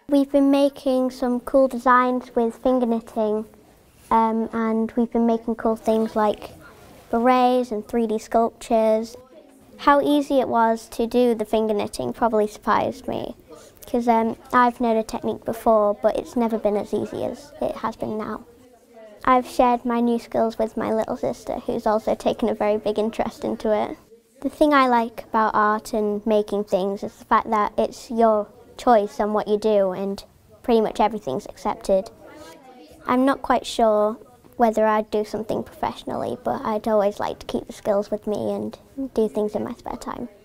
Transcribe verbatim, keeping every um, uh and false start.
We've been making some cool designs with finger knitting, um, and we've been making cool things like berets and three D sculptures. How easy it was to do the finger knitting probably surprised me, because um, I've known a technique before, but it's never been as easy as it has been now. I've shared my new skills with my little sister, who's also taken a very big interest into it. The thing I like about art and making things is the fact that it's your choice on what you do and pretty much everything's accepted. I'm not quite sure whether I'd do something professionally, but I'd always like to keep the skills with me and do things in my spare time.